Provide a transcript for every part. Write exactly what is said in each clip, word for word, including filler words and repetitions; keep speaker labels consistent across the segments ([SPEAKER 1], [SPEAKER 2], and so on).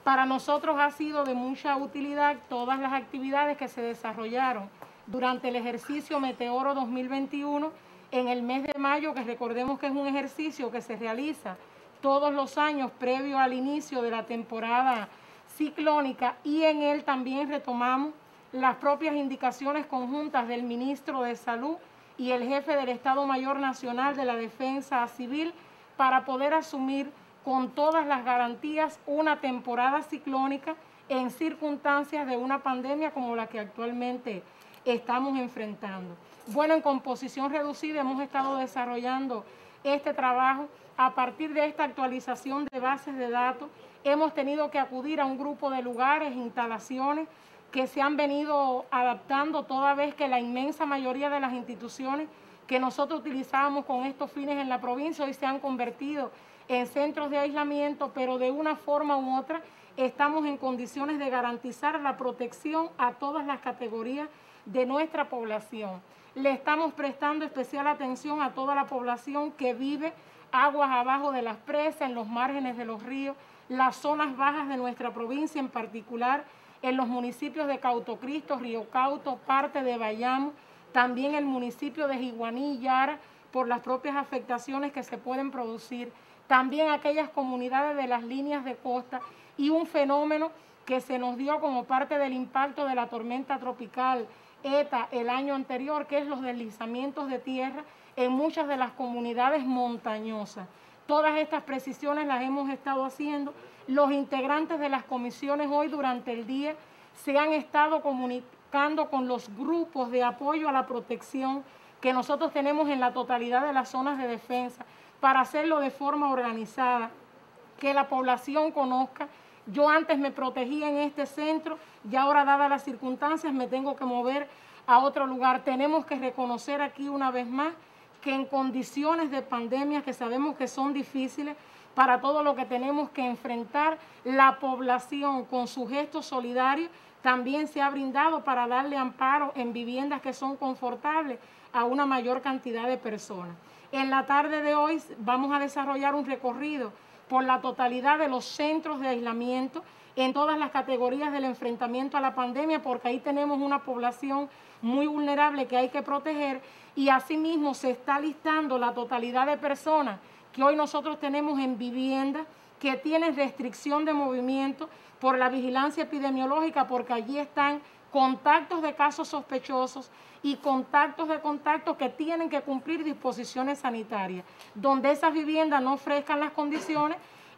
[SPEAKER 1] Para nosotros ha sido de mucha utilidad todas las actividades que se desarrollaron durante el ejercicio Meteoro dos mil veintiuno en el mes de mayo, que recordemos que es un ejercicio que se realiza todos los años previo al inicio de la temporada ciclónica, y en él también retomamos las propias indicaciones conjuntas del ministro de Salud y el jefe del Estado Mayor Nacional de la Defensa Civil para poder asumir con todas las garantías una temporada ciclónica en circunstancias de una pandemia como la que actualmente estamos enfrentando. Bueno, en composición reducida hemos estado desarrollando este trabajo. A partir de esta actualización de bases de datos, hemos tenido que acudir a un grupo de lugares, instalaciones que se han venido adaptando toda vez que la inmensa mayoría de las instituciones que nosotros utilizábamos con estos fines en la provincia hoy se han convertido en centros de aislamiento, pero de una forma u otra estamos en condiciones de garantizar la protección a todas las categorías de nuestra población. Le estamos prestando especial atención a toda la población que vive aguas abajo de las presas, en los márgenes de los ríos, las zonas bajas de nuestra provincia, en particular en los municipios de Cautocristo, Río Cauto, parte de Bayamo, también el municipio de Jiguaní y Yara, por las propias afectaciones que se pueden producir, también aquellas comunidades de las líneas de costa, y un fenómeno que se nos dio como parte del impacto de la tormenta tropical ETA el año anterior, que es los deslizamientos de tierra en muchas de las comunidades montañosas. Todas estas precisiones las hemos estado haciendo. Los integrantes de las comisiones hoy durante el día se han estado comunicando con los grupos de apoyo a la protección que nosotros tenemos en la totalidad de las zonas de defensa para hacerlo de forma organizada, que la población conozca. Yo antes me protegía en este centro y ahora, dadas las circunstancias, me tengo que mover a otro lugar. Tenemos que reconocer aquí una vez más que en condiciones de pandemia que sabemos que son difíciles para todo lo que tenemos que enfrentar, la población con su gesto solidario también se ha brindado para darle amparo en viviendas que son confortables a una mayor cantidad de personas. En la tarde de hoy vamos a desarrollar un recorrido por la totalidad de los centros de aislamiento en todas las categorías del enfrentamiento a la pandemia, porque ahí tenemos una población muy vulnerable que hay que proteger, y asimismo se está listando la totalidad de personas que hoy nosotros tenemos en vivienda que tienen restricción de movimiento por la vigilancia epidemiológica, porque allí están contactos de casos sospechosos y contactos de contactos que tienen que cumplir disposiciones sanitarias. Donde esas viviendas no ofrezcan las condiciones,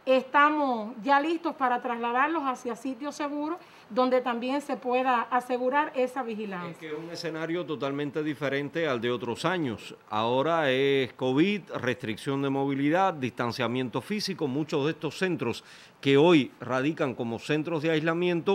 [SPEAKER 1] estamos ya listos para trasladarlos hacia sitios seguros donde también se pueda asegurar esa vigilancia.
[SPEAKER 2] Es que es un escenario totalmente diferente al de otros años. Ahora es COVID, restricción de movilidad, distanciamiento físico. Muchos de estos centros que hoy radican como centros de aislamiento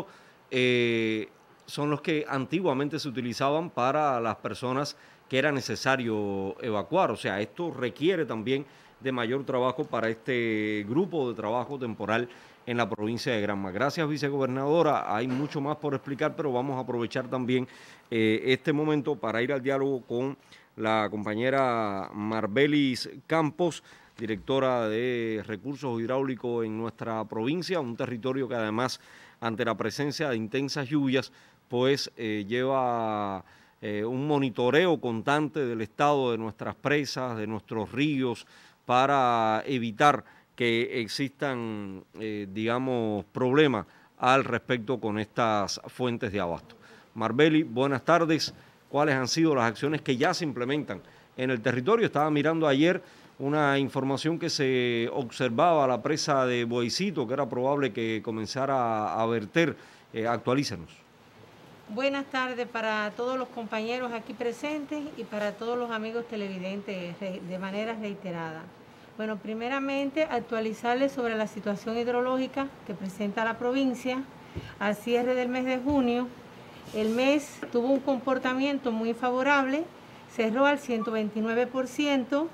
[SPEAKER 2] eh, son los que antiguamente se utilizaban para las personas que era necesario evacuar. O sea, esto requiere también de mayor trabajo para este grupo de trabajo temporal en la provincia de Granma. Gracias, vicegobernadora. Hay mucho más por explicar, pero vamos a aprovechar también eh, este momento para ir al diálogo con la compañera Marbelis Campos, directora de Recursos Hidráulicos en nuestra provincia, un territorio que además, ante la presencia de intensas lluvias, pues eh, lleva eh, un monitoreo constante del estado de nuestras presas, de nuestros ríos, para evitar que existan, eh, digamos, problemas al respecto con estas fuentes de abasto. Marbeli, buenas tardes. ¿Cuáles han sido las acciones que ya se implementan en el territorio? Estaba mirando ayer una información que se observaba a la presa de Boicito, que era probable que comenzara a verter. Eh, actualícenos.
[SPEAKER 3] Buenas tardes para todos los compañeros aquí presentes y para todos los amigos televidentes de manera reiterada. Bueno, primeramente actualizarles sobre la situación hidrológica que presenta la provincia al cierre del mes de junio. El mes tuvo un comportamiento muy favorable, cerró al ciento veintinueve por ciento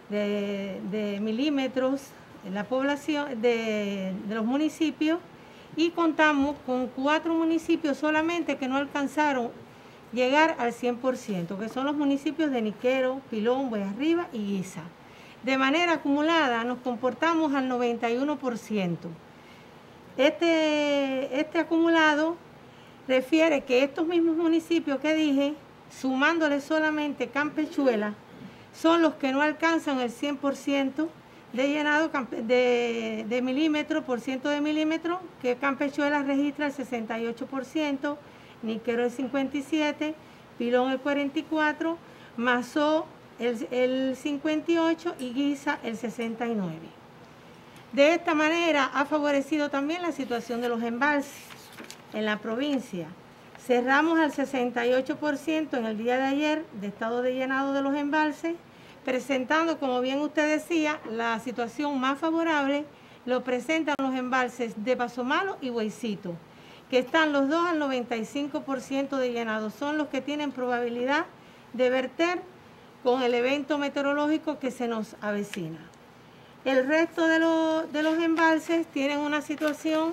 [SPEAKER 3] de, de milímetros en la población de, de los municipios, y contamos con cuatro municipios solamente que no alcanzaron llegar al cien por ciento, que son los municipios de Niquero, Pilón, Boyarriba y Guisa. De manera acumulada nos comportamos al noventa y uno por ciento. Este, este acumulado refiere que estos mismos municipios que dije, sumándole solamente Campechuela, son los que no alcanzan el cien por ciento de llenado de, de milímetro por ciento de milímetro, que Campechuela registra el sesenta y ocho por ciento, Niquero el cincuenta y siete por ciento, Pilón el cuarenta y cuatro por ciento, Mazó el, el cincuenta y ocho por ciento y Guisa el sesenta y nueve por ciento. De esta manera ha favorecido también la situación de los embalses en la provincia. Cerramos al sesenta y ocho por ciento en el día de ayer de estado de llenado de los embalses, presentando, como bien usted decía, la situación más favorable lo presentan los embalses de Paso Malo y Huesito, que están los dos al noventa y cinco por ciento de llenado. Son los que tienen probabilidad de verter con el evento meteorológico que se nos avecina. El resto de, lo, de los embalses tienen una situación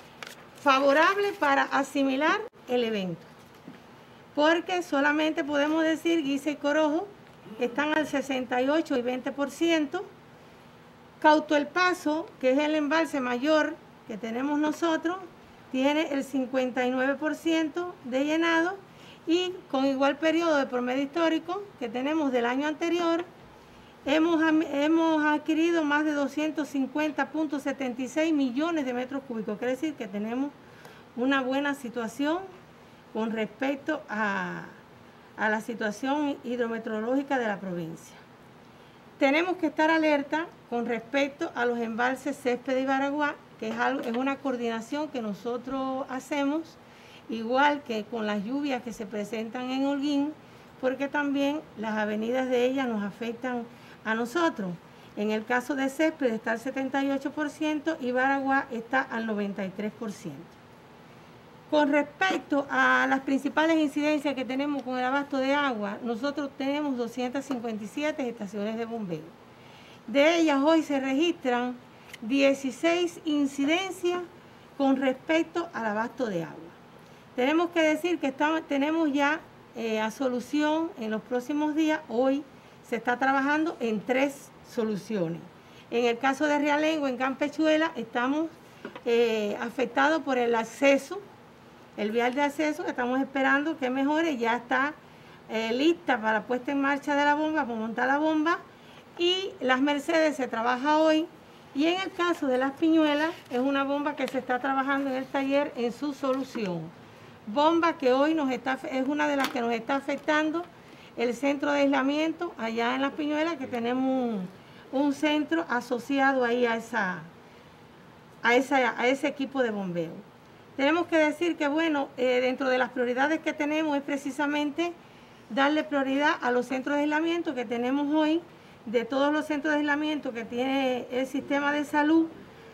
[SPEAKER 3] favorable para asimilar el evento, porque solamente podemos decir Guisa y Corojo están al sesenta y ocho y veinte por ciento. Cauto El Paso, que es el embalse mayor que tenemos nosotros, tiene el cincuenta y nueve por ciento de llenado, y con igual periodo de promedio histórico que tenemos del año anterior, hemos, hemos adquirido más de doscientos cincuenta punto setenta y seis millones de metros cúbicos. Quiere decir que tenemos una buena situación con respecto a, a la situación hidrometeorológica de la provincia. Tenemos que estar alerta con respecto a los embalses Césped y Baraguá, que es, algo, es una coordinación que nosotros hacemos, igual que con las lluvias que se presentan en Holguín, porque también las avenidas de ellas nos afectan a nosotros. En el caso de Césped está al setenta y ocho por ciento y Baraguá está al noventa y tres por ciento. Con respecto a las principales incidencias que tenemos con el abasto de agua, nosotros tenemos doscientas cincuenta y siete estaciones de bombeo. De ellas hoy se registran dieciséis incidencias con respecto al abasto de agua. Tenemos que decir que estamos, tenemos ya eh, a solución en los próximos días. Hoy se está trabajando en tres soluciones. En el caso de Realengo, en Campechuela, estamos eh, afectados por el acceso, el vial de acceso, que estamos esperando que mejore. Ya está eh, lista para la puesta en marcha de la bomba, para montar la bomba. Y Las Mercedes se trabaja hoy. Y en el caso de Las Piñuelas, es una bomba que se está trabajando en el taller en su solución. Bomba que hoy nos está, es una de las que nos está afectando el centro de aislamiento allá en Las Piñuelas, que tenemos un, un centro asociado ahí a, esa, a, esa, a ese equipo de bombeo. Tenemos que decir que, bueno, eh, dentro de las prioridades que tenemos es precisamente darle prioridad a los centros de aislamiento que tenemos hoy. De todos los centros de aislamiento que tiene el sistema de salud,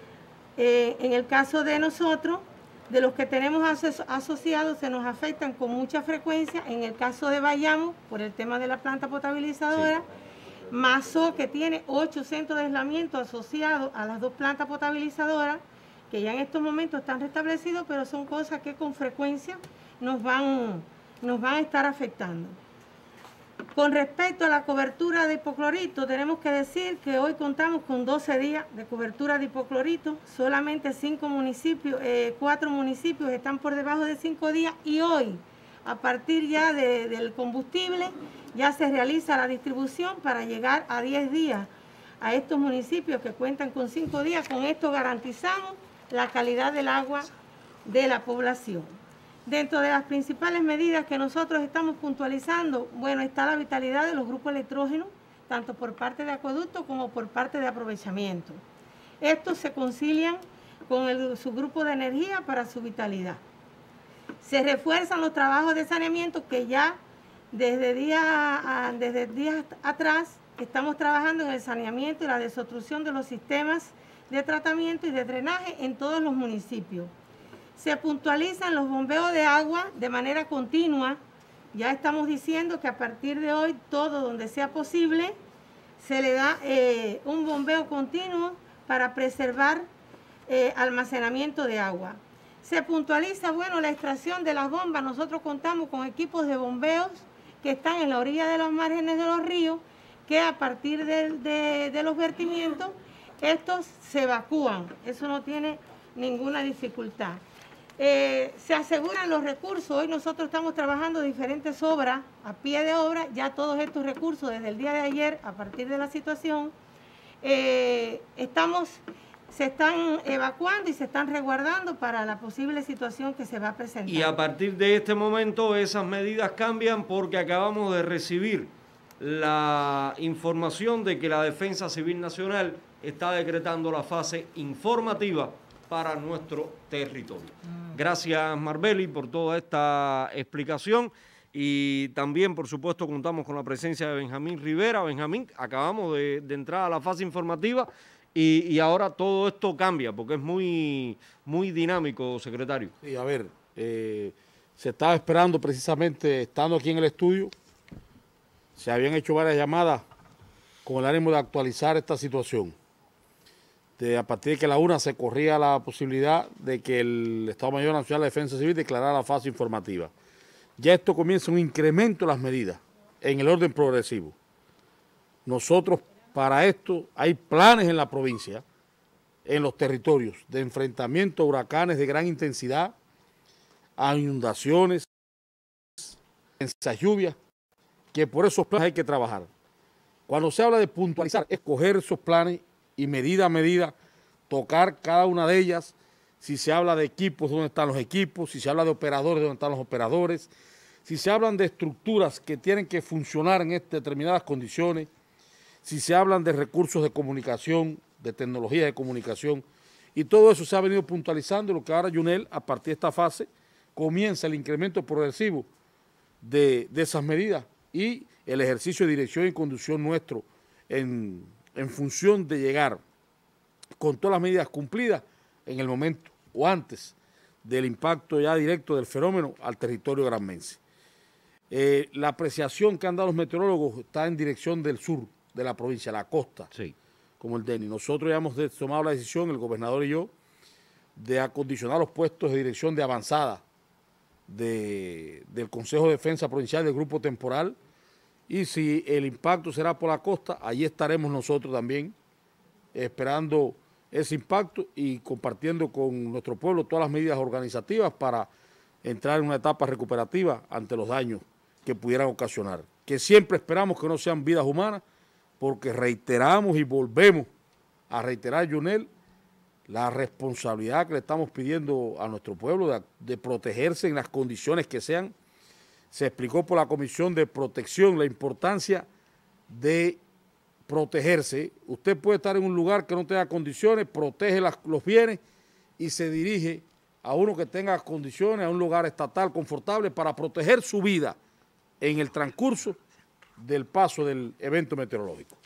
[SPEAKER 3] eh, en el caso de nosotros, de los que tenemos aso asociados, se nos afectan con mucha frecuencia. En el caso de Bayamo, por el tema de la planta potabilizadora, sí. Mazó, que tiene ocho centros de aislamiento asociados a las dos plantas potabilizadoras, que ya en estos momentos están restablecidos, pero son cosas que con frecuencia nos van, nos van a estar afectando. Con respecto a la cobertura de hipoclorito, tenemos que decir que hoy contamos con doce días de cobertura de hipoclorito. Solamente cinco municipios, eh, cuatro municipios están por debajo de cinco días, y hoy, a partir ya de, del combustible, ya se realiza la distribución para llegar a diez días a estos municipios que cuentan con cinco días. Con esto garantizamos la calidad del agua de la población. Dentro de las principales medidas que nosotros estamos puntualizando, bueno, está la vitalidad de los grupos electrógenos, tanto por parte de acueducto como por parte de aprovechamiento. Estos se concilian con el subgrupo de energía para su vitalidad. Se refuerzan los trabajos de saneamiento que ya desde, día, desde días atrás estamos trabajando en el saneamiento y la desobstrucción de los sistemas de tratamiento y de drenaje en todos los municipios. Se puntualizan los bombeos de agua de manera continua. Ya estamos diciendo que a partir de hoy, todo donde sea posible, se le da eh, un bombeo continuo para preservar eh, almacenamiento de agua. Se puntualiza, bueno, la extracción de las bombas. Nosotros contamos con equipos de bombeos que están en la orilla de los márgenes de los ríos, que a partir de, de, de los vertimientos, estos se evacúan. Eso no tiene ninguna dificultad. Eh, se aseguran los recursos. Hoy nosotros estamos trabajando diferentes obras, a pie de obra, ya todos estos recursos desde el día de ayer, a partir de la situación, eh, estamos, se están evacuando y se están resguardando para la posible situación que se va a presentar.
[SPEAKER 2] Y a partir de este momento esas medidas cambian porque acabamos de recibir la información de que la Defensa Civil Nacional está decretando la fase informativa para nuestro territorio. Gracias, Marbeli, por toda esta explicación y también, por supuesto, contamos con la presencia de Benjamín Rivera. Benjamín, acabamos de, de entrar a la fase informativa y, y ahora todo esto cambia porque es muy, muy dinámico, secretario.
[SPEAKER 4] Sí, a ver, eh, se estaba esperando precisamente, estando aquí en el estudio, se habían hecho varias llamadas con el ánimo de actualizar esta situación. De, a partir de que la una se corría la posibilidad de que el Estado Mayor Nacional de Defensa Civil declarara la fase informativa. Ya esto comienza un incremento de las medidas en el orden progresivo. Nosotros para esto hay planes en la provincia, en los territorios, de enfrentamiento a huracanes de gran intensidad, a inundaciones, a lluvias, que por esos planes hay que trabajar. Cuando se habla de puntualizar, escoger esos planes y medida a medida, tocar cada una de ellas. Si se habla de equipos, ¿dónde están los equipos? Si se habla de operadores, ¿dónde están los operadores? Si se hablan de estructuras que tienen que funcionar en este, determinadas condiciones, si se hablan de recursos de comunicación, de tecnología de comunicación, y todo eso se ha venido puntualizando, lo que ahora Yunel, a partir de esta fase, comienza el incremento progresivo de, de esas medidas y el ejercicio de dirección y conducción nuestro en en función de llegar con todas las medidas cumplidas en el momento o antes del impacto ya directo del fenómeno al territorio granmense. Eh, la apreciación que han dado los meteorólogos está en dirección del sur de la provincia, la costa,
[SPEAKER 2] sí,
[SPEAKER 4] como el D E N I. Nosotros ya hemos tomado la decisión, el gobernador y yo, de acondicionar los puestos de dirección de avanzada de, del Consejo de Defensa Provincial del Grupo Temporal. Y si el impacto será por la costa, allí estaremos nosotros también esperando ese impacto y compartiendo con nuestro pueblo todas las medidas organizativas para entrar en una etapa recuperativa ante los daños que pudieran ocasionar. Que siempre esperamos que no sean vidas humanas, porque reiteramos y volvemos a reiterar, Yunel, la responsabilidad que le estamos pidiendo a nuestro pueblo de, de protegerse en las condiciones que sean. Se explicó por la Comisión de Protección la importancia de protegerse. Usted puede estar en un lugar que no tenga condiciones, protege las, los bienes y se dirige a uno que tenga condiciones, a un lugar estatal confortable para proteger su vida en el transcurso del paso del evento meteorológico.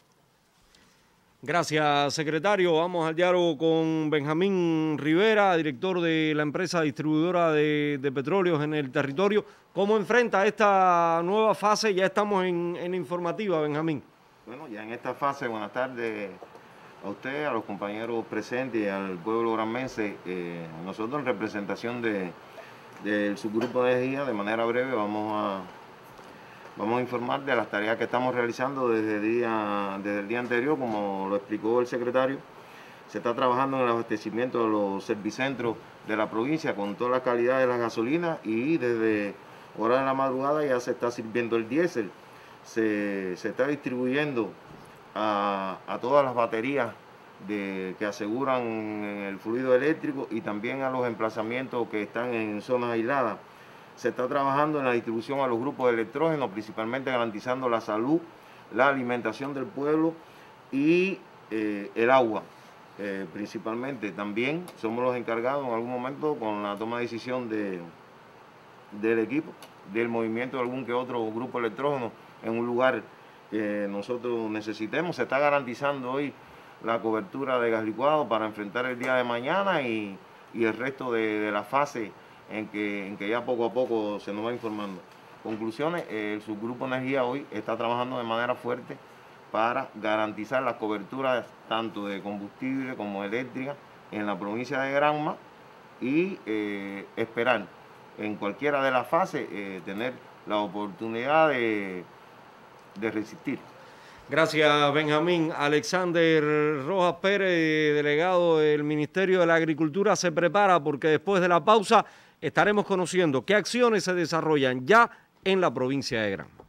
[SPEAKER 2] Gracias, secretario. Vamos al diálogo con Benjamín Rivera, director de la empresa distribuidora de, de petróleos en el territorio. ¿Cómo enfrenta esta nueva fase? Ya estamos en, en informativa, Benjamín.
[SPEAKER 5] Bueno, ya en esta fase, buenas tardes a usted, a los compañeros presentes y al pueblo granmense. Eh, nosotros en representación de, del subgrupo de energía, de manera breve, vamos a... Vamos a informar de las tareas que estamos realizando desde el, día, desde el día anterior, como lo explicó el secretario. Se está trabajando en el abastecimiento de los servicentros de la provincia con toda la calidad de las gasolinas y desde horas de la madrugada ya se está sirviendo el diésel. Se, se está distribuyendo a, a todas las baterías de, que aseguran el fluido eléctrico y también a los emplazamientos que están en zonas aisladas. Se está trabajando en la distribución a los grupos de electrógenos, principalmente garantizando la salud, la alimentación del pueblo y eh, el agua. Eh, principalmente también somos los encargados en algún momento con la toma de decisión de, del equipo, del movimiento de algún que otro grupo electrógeno en un lugar que nosotros necesitemos. Se está garantizando hoy la cobertura de gas licuado para enfrentar el día de mañana y, y el resto de, de la fase En que, en que ya poco a poco se nos va informando. Conclusiones, eh, el subgrupo Energía hoy está trabajando de manera fuerte para garantizar las coberturas tanto de combustible como eléctrica en la provincia de Granma y eh, esperar en cualquiera de las fases eh, tener la oportunidad de, de resistir.
[SPEAKER 2] Gracias, Benjamín. Alexander Rojas Pérez, delegado del Ministerio de la Agricultura, se prepara porque después de la pausa estaremos conociendo qué acciones se desarrollan ya en la provincia de Granma.